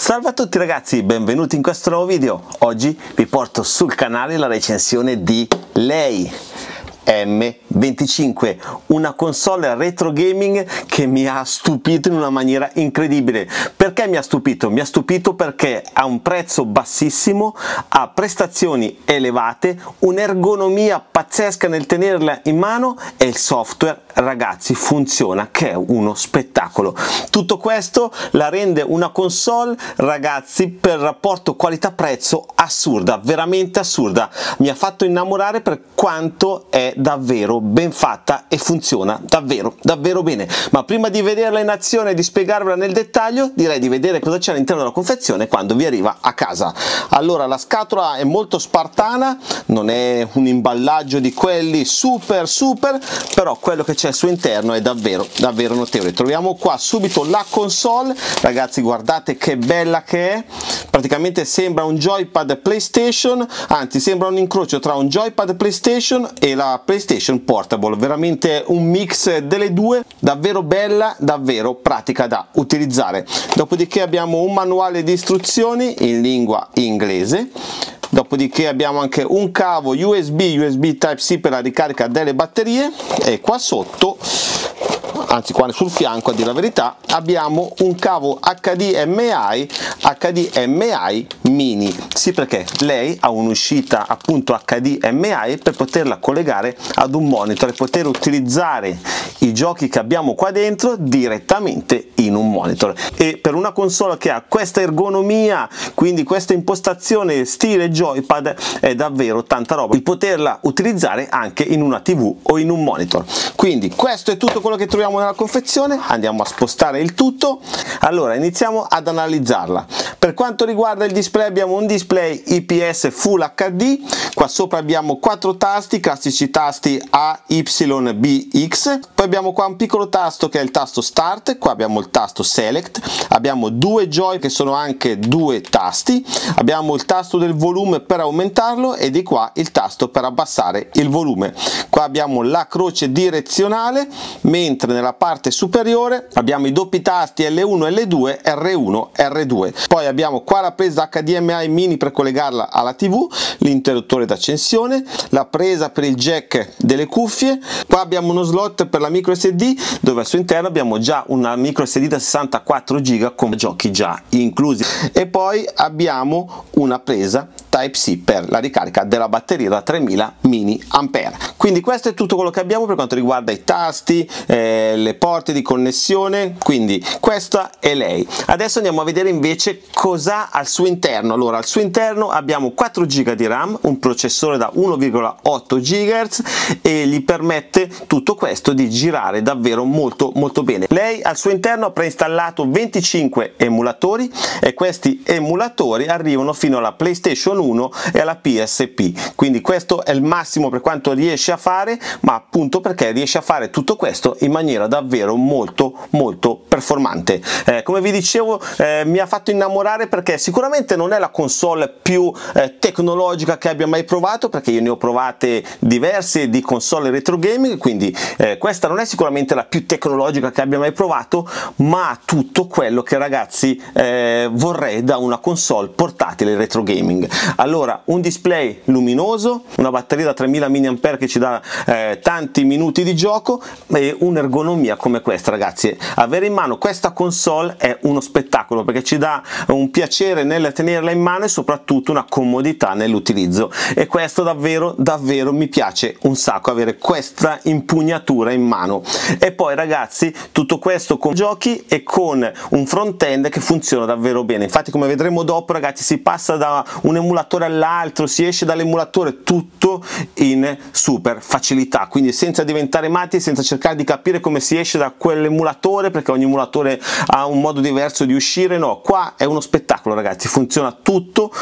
Salve a tutti ragazzi, benvenuti in questo nuovo video. Oggi vi porto sul canale la recensione di lei, M25, una console retro gaming che mi ha stupito in una maniera incredibile. Perché mi ha stupito? Mi ha stupito perché ha un prezzo bassissimo, ha prestazioni elevate, un'ergonomia pazzesca nel tenerla in mano e il software, ragazzi, funziona che è uno spettacolo. Tutto questo la rende una console, ragazzi, per rapporto qualità-prezzo assurda, veramente assurda. Mi ha fatto innamorare per quanto è davvero ben fatta e funziona davvero bene. Ma prima di vederla in azione e di spiegarvela nel dettaglio, direi di vedere cosa c'è all'interno della confezione quando vi arriva a casa. Allora, la scatola è molto spartana, non è un imballaggio di quelli super, però quello che c'è al suo interno è davvero notevole. Troviamo qua subito la console, ragazzi, guardate che bella che è. Praticamente sembra un joypad PlayStation, anzi sembra un incrocio tra un joypad PlayStation e la PlayStation Portable, veramente un mix delle due, davvero bella, davvero pratica da utilizzare. Dopodiché abbiamo un manuale di istruzioni in lingua inglese. Dopodiché abbiamo anche un cavo USB Type-C per la ricarica delle batterie e qua sotto, anzi qua sul fianco a dire la verità, abbiamo un cavo HDMI mini. Sì, perché lei ha un'uscita appunto HDMI per poterla collegare ad un monitor e poter utilizzare i giochi che abbiamo qua dentro direttamente in un monitor. E per una console che ha questa ergonomia, quindi questa impostazione stile joypad, è davvero tanta roba di poterla utilizzare anche in una TV o in un monitor. Quindi questo è tutto quello che troviamo nella confezione. Andiamo a spostare il tutto. Allora iniziamo ad analizzarla. Per quanto riguarda il display, abbiamo un display IPS Full HD. Qua sopra abbiamo 4 tasti, classici tasti A, Y, B, X. Poi abbiamo qua un piccolo tasto che è il tasto Start. Qua abbiamo il tasto Select. Abbiamo due joy che sono anche due tasti. Abbiamo il tasto del volume per aumentarlo e di qua il tasto per abbassare il volume. Qua abbiamo la croce direzionale, mentre nella parte superiore abbiamo i doppi tasti L1 e L2, R1 R2. Poi abbiamo qua la presa HDMI mini per collegarla alla TV, l'interruttore d'accensione, la presa per il jack delle cuffie. Qua abbiamo uno slot per la micro SD dove al suo interno abbiamo già una micro SD da 64 GB con giochi già inclusi, e poi abbiamo una presa Type-C per la ricarica della batteria da 3000 mAh. Quindi questo è tutto quello che abbiamo per quanto riguarda i tasti, le porte di connessione. Quindi questa è lei. Adesso andiamo a vedere invece cosa ha al suo interno. Allora, al suo interno abbiamo 4 GB di RAM, un processore da 1,8 GHz e gli permette tutto questo di girare davvero molto bene. Lei al suo interno ha preinstallato 25 emulatori e questi emulatori arrivano fino alla PlayStation 1 e alla PSP, quindi questo è il massimo per quanto riesce a fare, ma appunto perché riesce a fare tutto questo in maniera davvero molto performante. Come vi dicevo, mi ha fatto innamorare perché sicuramente non è la console più tecnologica che abbia mai provato, perché io ne ho provate diverse di console retro gaming, quindi questa non è sicuramente la più tecnologica che abbia mai provato, ma ha tutto quello che, ragazzi, vorrei da una console portatile retro gaming. Allora, un display luminoso, una batteria da 3000 mAh che ci dà tanti minuti di gioco e un'ergonomia come questa, ragazzi. Avere in mano questa console è uno spettacolo perché ci dà un piacere nel tenerla in mano e soprattutto una comodità nell'utilizzo, e questo davvero mi piace un sacco, avere questa impugnatura in mano. E poi, ragazzi, tutto questo con giochi e con un front-end che funziona davvero bene. Infatti, come vedremo dopo, ragazzi, si passa da un emulatore all'altro, si esce dall'emulatore tutto in super facilità, quindi senza diventare matti, senza cercare di capire come si esce da quell'emulatore perché ogni emulatore ha un modo diverso di uscire. No, qua è uno spettacolo, ragazzi, funziona tutto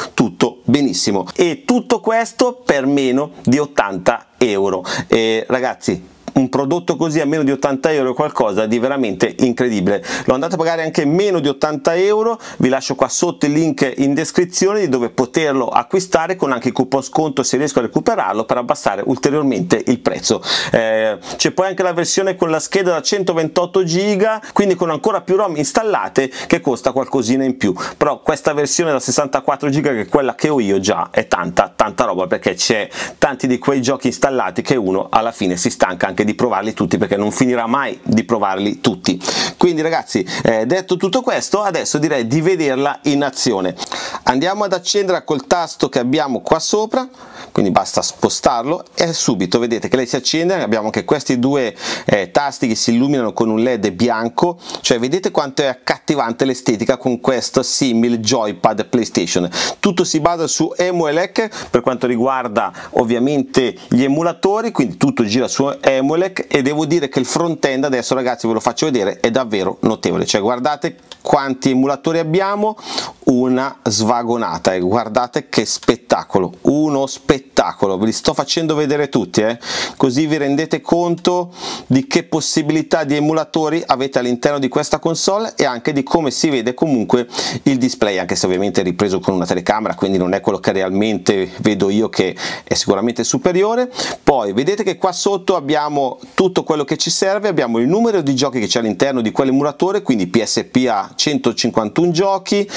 benissimo, e tutto questo per meno di 80 euro. E ragazzi, un prodotto così a meno di 80 euro è qualcosa di veramente incredibile. Lo andate a pagare anche meno di 80 euro, vi lascio qua sotto il link in descrizione di dove poterlo acquistare con anche il coupon sconto se riesco a recuperarlo per abbassare ulteriormente il prezzo. C'è poi anche la versione con la scheda da 128 giga, quindi con ancora più ROM installate, che costa qualcosina in più, però questa versione da 64 giga, che è quella che ho io, già è tanta roba, perché c'è tanti di quei giochi installati che uno alla fine si stanca anche di provarli tutti, perché non finirà mai di provarli tutti. Quindi ragazzi, detto tutto questo, adesso direi di vederla in azione. Andiamo ad accendere col tasto che abbiamo qua sopra, quindi basta spostarlo e subito vedete che lei si accende. Abbiamo anche questi due tasti che si illuminano con un LED bianco, cioè vedete quanto è accattivante l'estetica con questo simile joypad PlayStation. Tutto si basa su EmuELEC per quanto riguarda ovviamente gli emulatori, quindi tutto gira su EmuELEC, e devo dire che il front-end, adesso ragazzi ve lo faccio vedere, è davvero notevole. Cioè guardate quanti emulatori abbiamo, una svagonata, e guardate che spettacolo, uno spettacolo. Ve li sto facendo vedere tutti, così vi rendete conto di che possibilità di emulatori avete all'interno di questa console e anche di come si vede comunque il display, anche se ovviamente è ripreso con una telecamera, quindi non è quello che realmente vedo io, che è sicuramente superiore. Poi vedete che qua sotto abbiamo tutto quello che ci serve, abbiamo il numero di giochi che c'è all'interno di quell'emulatore, quindi PSP ha 151 giochi,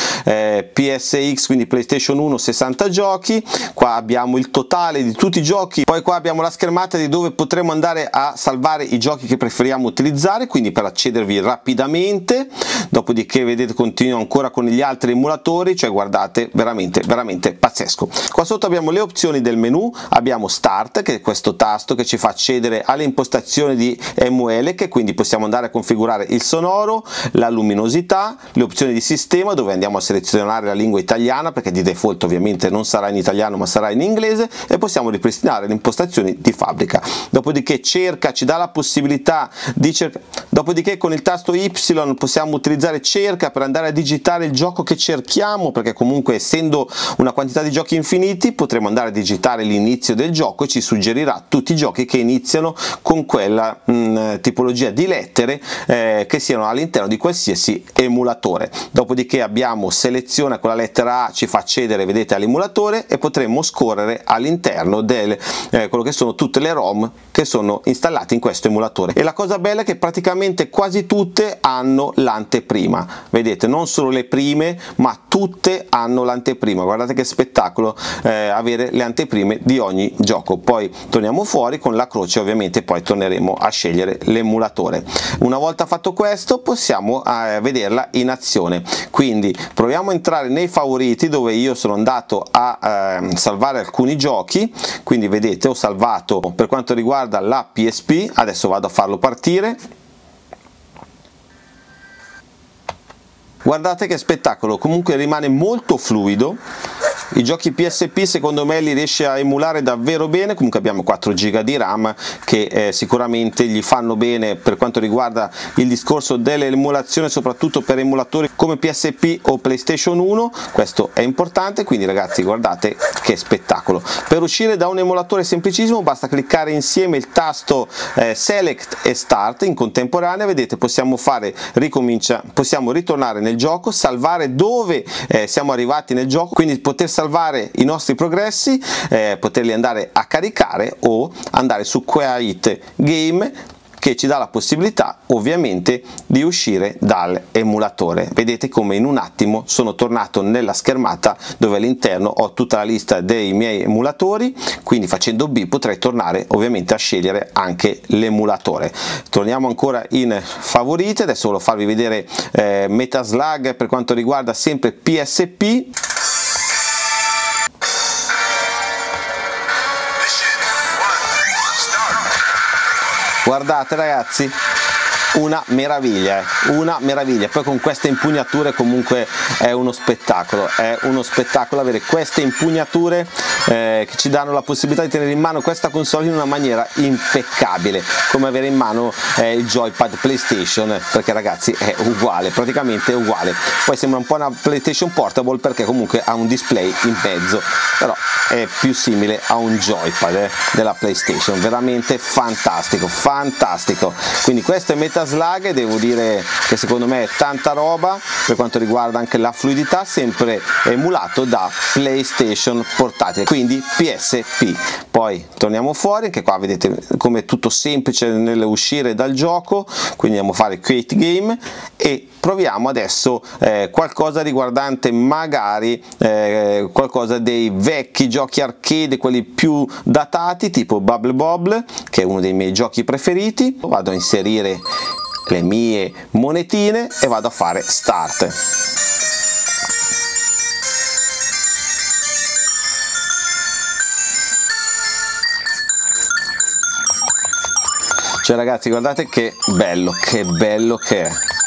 PSX, quindi PlayStation 1, 60 giochi, qua abbiamo il totale di tutti i giochi, poi qua abbiamo la schermata di dove potremo andare a salvare i giochi che preferiamo utilizzare, quindi per accedervi rapidamente. Dopodiché vedete continuo ancora con gli altri emulatori, cioè guardate, veramente pazzesco. Qua sotto abbiamo le opzioni del menu, abbiamo Start, che è questo tasto che ci fa accedere alle impostazioni di EmuELEC, quindi possiamo andare a configurare il sonoro, la luminosità, le opzioni di sistema dove andiamo a selezionare la lingua italiana, perché di default ovviamente non sarà in italiano ma sarà in inglese, e possiamo ripristinare le impostazioni di fabbrica. Dopodiché cerca, ci dà la possibilità di cercare, dopodiché con il tasto Y possiamo utilizzare cerca per andare a digitare il gioco che cerchiamo, perché comunque essendo una quantità di giochi infiniti potremo andare a digitare l'inizio del gioco e ci suggerirà tutti i giochi che iniziano con quella tipologia di lettere che siano all'interno di qualsiasi emulatore. Dopodiché abbiamo seleziona con la lettera A, ci fa accedere, vedete, all'emulatore, e potremo scorrere all'interno del quello che sono tutte le ROM che sono installate in questo emulatore. E la cosa bella è che praticamente quasi tutte hanno l'anteprima, vedete, non solo le prime ma tutte hanno l'anteprima. Guardate che spettacolo avere le anteprime di ogni gioco. Poi torniamo fuori con la croce, ovviamente poi torneremo a scegliere l'emulatore. Una volta fatto questo possiamo vederla in azione, quindi proviamo a entrare nei favoriti dove io sono andato a salvare alcuni giochi, quindi vedete ho salvato per quanto riguarda la PSP, adesso vado a farlo partire. Guardate che spettacolo, comunque rimane molto fluido. I giochi PSP secondo me li riesce a emulare davvero bene, comunque abbiamo 4 GB di RAM che sicuramente gli fanno bene per quanto riguarda il discorso dell'emulazione, soprattutto per emulatori come PSP o PlayStation 1, questo è importante. Quindi ragazzi guardate che spettacolo. Per uscire da un emulatore semplicissimo basta cliccare insieme il tasto Select e Start in contemporanea, vedete possiamo fare possiamo ritornare nel gioco, salvare dove siamo arrivati nel gioco, quindi poter salvare i nostri progressi, poterli andare a caricare o andare su Quiet Game, che ci dà la possibilità ovviamente di uscire dall'emulatore. Vedete come in un attimo sono tornato nella schermata dove all'interno ho tutta la lista dei miei emulatori, quindi facendo B potrei tornare ovviamente a scegliere anche l'emulatore. Torniamo ancora in favoriti, adesso voglio farvi vedere Metaslug per quanto riguarda sempre PSP. Guardate ragazzi, una meraviglia, una meraviglia. Poi con queste impugnature comunque è uno spettacolo avere queste impugnature che ci danno la possibilità di tenere in mano questa console in una maniera impeccabile, come avere in mano il joypad PlayStation, perché ragazzi è uguale, praticamente uguale. Poi sembra un po' una PlayStation Portable perché comunque ha un display in mezzo, però è più simile a un joypad della PlayStation, veramente fantastico, fantastico. Quindi questo è Metal Slug e devo dire che secondo me è tanta roba per quanto riguarda anche la fluidità, sempre emulato da PlayStation portatile, quindi PSP. Poi torniamo fuori, anche qua vedete come è tutto semplice nell'uscire dal gioco, quindi andiamo a fare Create Game e proviamo adesso qualcosa riguardante magari qualcosa dei vecchi giochi arcade, quelli più datati, tipo Bubble Bobble, che è uno dei miei giochi preferiti. Vado a inserire le mie monetine e vado a fare Start. Cioè ragazzi, guardate che bello che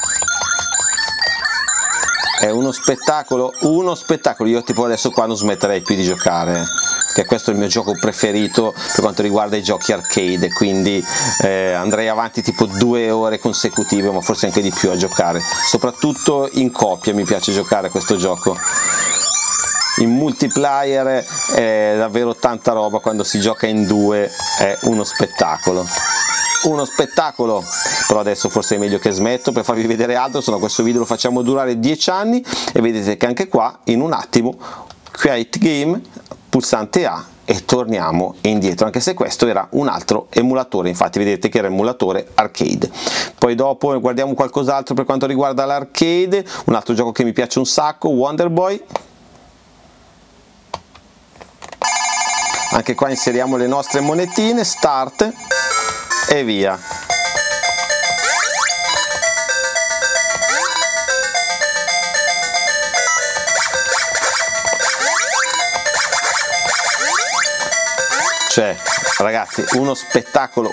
è uno spettacolo, io tipo adesso qua non smetterei più di giocare, che questo è il mio gioco preferito per quanto riguarda i giochi arcade, quindi andrei avanti tipo 2 ore consecutive, ma forse anche di più a giocare, soprattutto in coppia mi piace giocare a questo gioco. In multiplayer è davvero tanta roba, quando si gioca in 2 è uno spettacolo, però adesso forse è meglio che smetto per farvi vedere altro, se no questo video lo facciamo durare 10 anni e vedete che anche qua in un attimo Create Game, pulsante A e torniamo indietro, anche se questo era un altro emulatore, infatti vedete che era emulatore arcade. Poi dopo guardiamo qualcos'altro per quanto riguarda l'arcade, un altro gioco che mi piace un sacco, Wonder Boy. Anche qua inseriamo le nostre monetine, Start e via. Cioè ragazzi, uno spettacolo,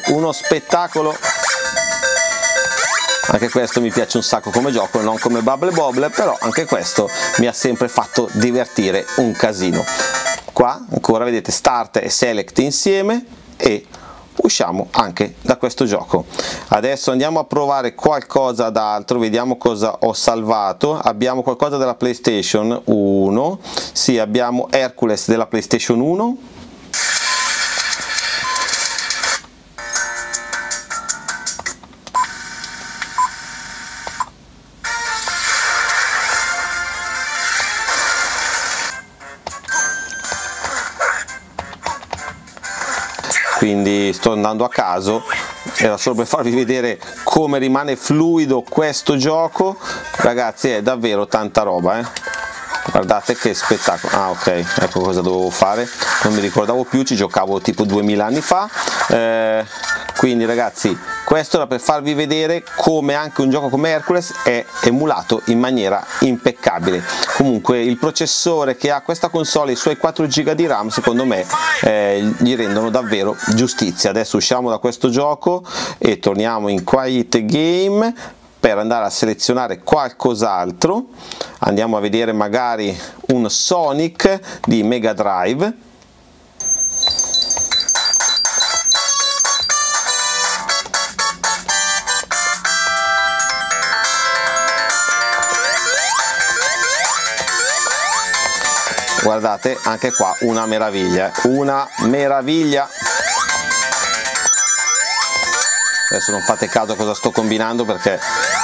anche questo mi piace un sacco come gioco, non come Bubble Bobble, però anche questo mi ha sempre fatto divertire un casino. Qua ancora vedete Start e Select insieme e usciamo anche da questo gioco. Adesso andiamo a provare qualcosa d'altro, vediamo cosa ho salvato. Abbiamo qualcosa della PlayStation 1, sì, abbiamo Hercules della PlayStation 1, quindi sto andando a caso, era solo per farvi vedere come rimane fluido questo gioco, ragazzi è davvero tanta roba, guardate che spettacolo. Ah ok, ecco cosa dovevo fare, non mi ricordavo più, ci giocavo tipo 2000 anni fa, quindi ragazzi questo era per farvi vedere come anche un gioco come Hercules è emulato in maniera impeccabile. Comunque il processore che ha questa console, i suoi 4 GB di RAM, secondo me gli rendono davvero giustizia. Adesso usciamo da questo gioco e torniamo in Create Game per andare a selezionare qualcos'altro. Andiamo a vedere magari un Sonic di Mega Drive. Guardate, anche qua una meraviglia, una meraviglia. Adesso non fate caso a cosa sto combinando, perché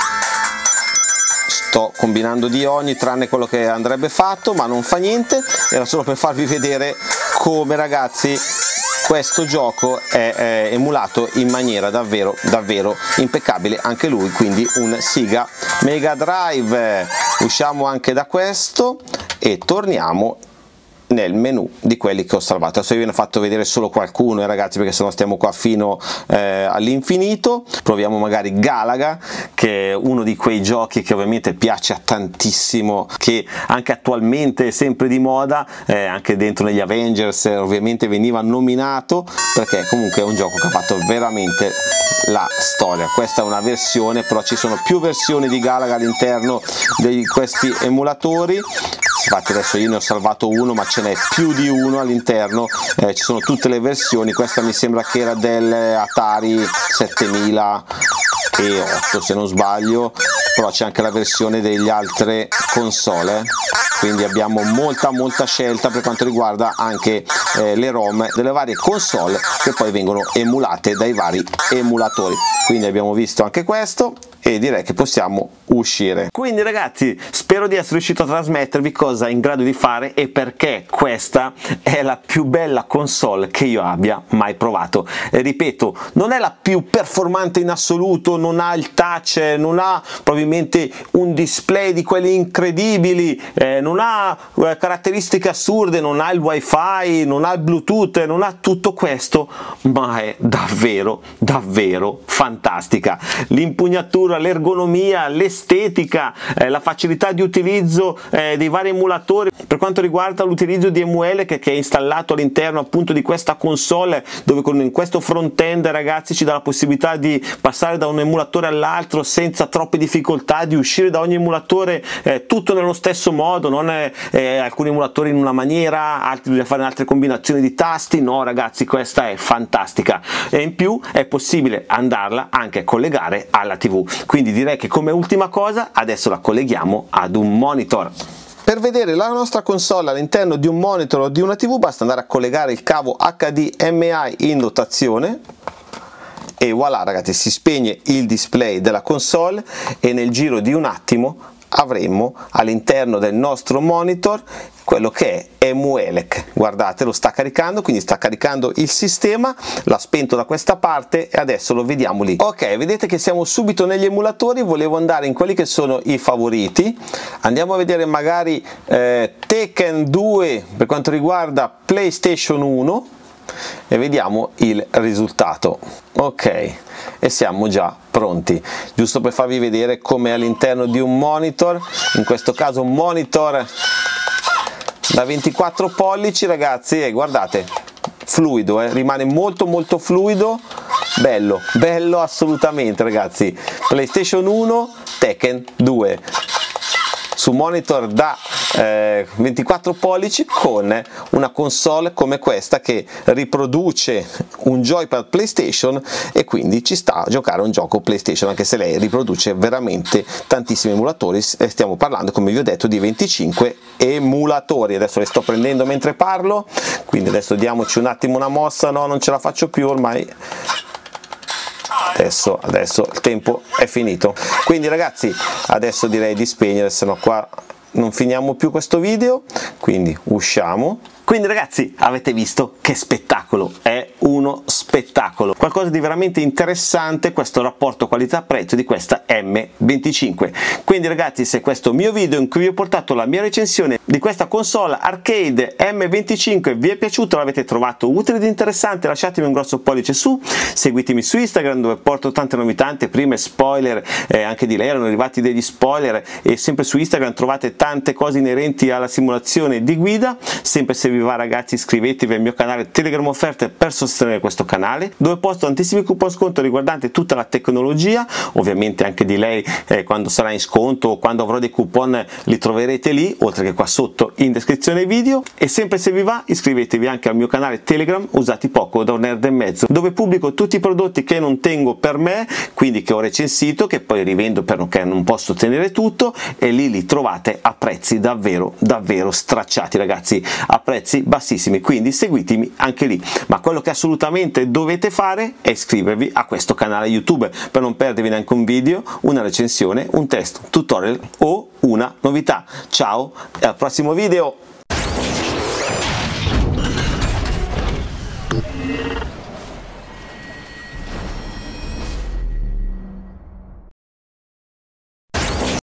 sto combinando di ogni tranne quello che andrebbe fatto, ma non fa niente, era solo per farvi vedere come ragazzi questo gioco è emulato in maniera davvero impeccabile anche lui, quindi un Sega Mega Drive. Usciamo anche da questo e torniamo nel menu di quelli che ho salvato. Adesso io ve ne ho fatto vedere solo qualcuno, ragazzi, perché sennò stiamo qua fino all'infinito. Proviamo magari Galaga, che è uno di quei giochi che ovviamente piace a tantissimo, che anche attualmente è sempre di moda, anche dentro negli Avengers ovviamente veniva nominato, perché comunque è un gioco che ha fatto veramente la storia. Questa è una versione, però ci sono più versioni di Galaga all'interno di questi emulatori. Infatti adesso io ne ho salvato uno, ma ce n'è più di uno all'interno, ci sono tutte le versioni. Questa mi sembra che era dell'Atari 7008 se non sbaglio, però c'è anche la versione degli altre console, quindi abbiamo molta scelta per quanto riguarda anche le ROM delle varie console che poi vengono emulate dai vari emulatori. Quindi abbiamo visto anche questo e direi che possiamo uscire. Quindi ragazzi, spero di essere riuscito a trasmettervi cosa è in grado di fare e perché questa è la più bella console che io abbia mai provato. E ripeto, non è la più performante in assoluto, non ha il touch, non ha probabilmente un display di quelli incredibili, non ha caratteristiche assurde, non ha il wifi, non ha il bluetooth, non ha tutto questo, ma è davvero fantastica. L'impugnatura, l'ergonomia, l'estetica, la facilità di utilizzo dei vari emulatori. Per quanto riguarda l'utilizzo di Emuelec, che è installato all'interno appunto di questa console, dove in questo front-end ragazzi ci dà la possibilità di passare da un emulatore all'altro senza troppe difficoltà, di uscire da ogni emulatore tutto nello stesso modo, non alcuni emulatori in una maniera, altri bisogna fare altre combinazioni di tasti. No ragazzi, questa è fantastica e in più è possibile andarla anche a collegare alla TV. Quindi direi che come ultima cosa adesso la colleghiamo ad un monitor. Per vedere la nostra console all'interno di un monitor o di una TV basta andare a collegare il cavo HDMI in dotazione e voilà ragazzi, si spegne il display della console e nel giro di un attimo avremo all'interno del nostro monitor quello che è Emuelec. Guardate, lo sta caricando, quindi sta caricando il sistema, l'ha spento da questa parte e adesso lo vediamo lì. Ok, vedete che siamo subito negli emulatori. Volevo andare in quelli che sono i favoriti, andiamo a vedere magari Tekken 2 per quanto riguarda PlayStation 1 e vediamo il risultato. Ok, e siamo già pronti, giusto per farvi vedere come all'interno di un monitor, in questo caso un monitor da 24 pollici ragazzi, e guardate, fluido, rimane molto fluido, bello assolutamente ragazzi. PlayStation 1, Tekken 2 su monitor da 24 pollici con una console come questa che riproduce un joypad PlayStation e quindi ci sta a giocare un gioco PlayStation, anche se lei riproduce veramente tantissimi emulatori. Stiamo parlando, come vi ho detto, di 25 emulatori. Adesso le sto prendendo mentre parlo, quindi adesso diamoci un attimo una mossa. No, non ce la faccio più ormai. Adesso il tempo è finito, quindi ragazzi adesso direi di spegnere, se no qua non finiamo più questo video, quindi usciamo. Quindi ragazzi, avete visto che spettacolo, è uno spettacolo, qualcosa di veramente interessante questo rapporto qualità-prezzo di questa M25. Quindi ragazzi, se questo mio video in cui vi ho portato la mia recensione di questa console arcade M25 vi è piaciuto, l'avete trovato utile ed interessante, lasciatemi un grosso pollice su, seguitemi su Instagram dove porto tante novità, anteprime, spoiler, anche di lei erano arrivati degli spoiler, e sempre su Instagram trovate tante cose inerenti alla simulazione di guida. Sempre se vi va ragazzi, iscrivetevi al mio canale Telegram Offerte per sostenere questo canale, dove posto tantissimi coupon sconto riguardanti tutta la tecnologia, ovviamente anche di lei quando sarà in sconto o quando avrò dei coupon li troverete lì, oltre che qua sotto in descrizione video. E sempre se vi va iscrivetevi anche al mio canale Telegram Usati Poco da un nerd e mezzo, dove pubblico tutti i prodotti che non tengo per me, quindi che ho recensito, che poi rivendo perché non posso tenere tutto, e lì li trovate a prezzi davvero stracciati ragazzi, a prezzi bassissimi, quindi seguitemi anche lì. Ma quello che assolutamente dovete fare è iscrivervi a questo canale YouTube per non perdervi neanche un video, una recensione, un test, un tutorial o una novità. Ciao e al prossimo video.